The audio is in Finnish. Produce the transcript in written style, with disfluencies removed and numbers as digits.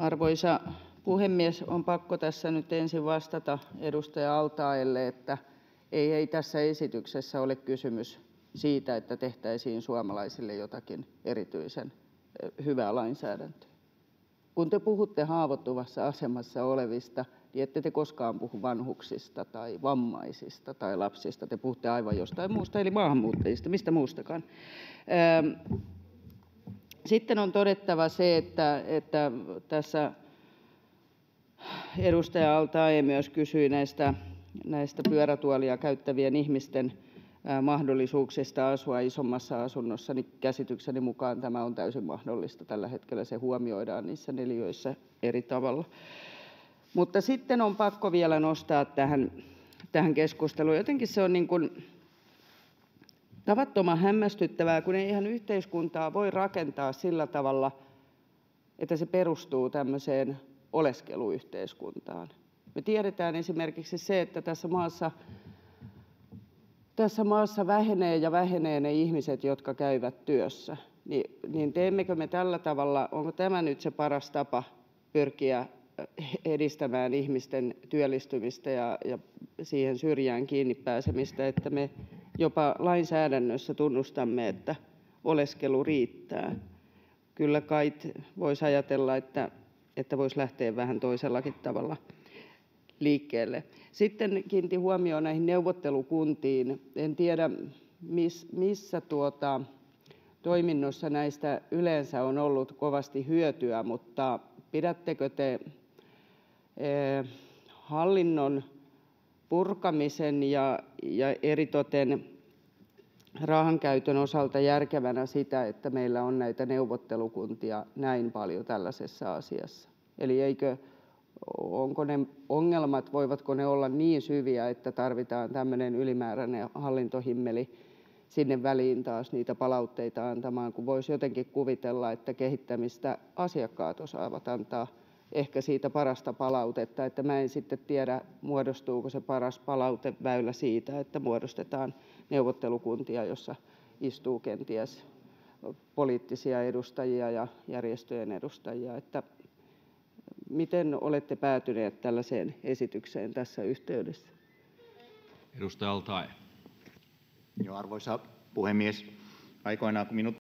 Arvoisa puhemies! On pakko tässä nyt ensin vastata edustaja al-Taeelle, että ei tässä esityksessä ole kysymys siitä, että tehtäisiin suomalaisille jotakin erityisen hyvää lainsäädäntöä. Kun te puhutte haavoittuvassa asemassa olevista, niin ette te koskaan puhu vanhuksista tai vammaisista tai lapsista. Te puhutte aivan jostain muusta, eli maahanmuuttajista, mistä muustakaan. Sitten on todettava se, että tässä edustaja al-Taee myös kysyi näistä pyörätuolia käyttävien ihmisten mahdollisuuksista asua isommassa asunnossa, niin käsitykseni mukaan tämä on täysin mahdollista. Tällä hetkellä se huomioidaan niissä neliöissä eri tavalla. Mutta sitten on pakko vielä nostaa tähän keskusteluun. Jotenkin se on niin kuin tavattoman hämmästyttävää, kun eihän yhteiskuntaa voi rakentaa sillä tavalla, että se perustuu tämmöiseen oleskeluyhteiskuntaan. Me tiedetään esimerkiksi se, että tässä maassa vähenee ne ihmiset, jotka käyvät työssä. Niin teemmekö me tällä tavalla, onko tämä nyt se paras tapa pyrkiä edistämään ihmisten työllistymistä ja siihen syrjään kiinni pääsemistä, että me jopa lainsäädännössä tunnustamme, että oleskelu riittää? Kyllä kai voisi ajatella, että voisi lähteä vähän toisellakin tavalla liikkeelle. Sitten kiinnitin huomioon näihin neuvottelukuntiin. En tiedä, missä toiminnossa näistä yleensä on ollut kovasti hyötyä, mutta pidättekö te hallinnon purkamisen ja eritoten rahankäytön osalta järkevänä sitä, että meillä on näitä neuvottelukuntia näin paljon tällaisessa asiassa? Eli onko ne ongelmat, voivatko ne olla niin syviä, että tarvitaan tämmöinen ylimääräinen hallintohimmeli sinne väliin taas niitä palautteita antamaan, kun voisi jotenkin kuvitella, että kehittämistä asiakkaat osaavat antaa ehkä siitä parasta palautetta, että mä en sitten tiedä, muodostuuko se paras palauteväylä siitä, että muodostetaan neuvottelukuntia, jossa istuu kenties poliittisia edustajia ja järjestöjen edustajia. Että miten olette päätyneet tällaiseen esitykseen tässä yhteydessä? Edustaja al-Taee. Arvoisa puhemies! Aikoinaan, kun minut